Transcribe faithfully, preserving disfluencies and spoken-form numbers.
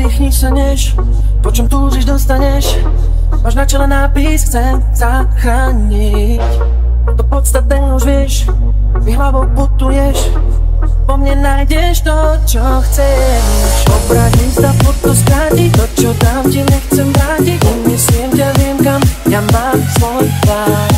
nadýchni sa než, po čom túžiš dostaneš. Máš na čele nápis, chcem zachrániť. To podstatné už vieš, mi hlavou putuješ. Po mne nájdeš to, čo chceš. Obrať list a foto skrátiť, to čo dám ti nechcem vrátiť. Umiestním ťa, viem kam, ja mám svoj plán.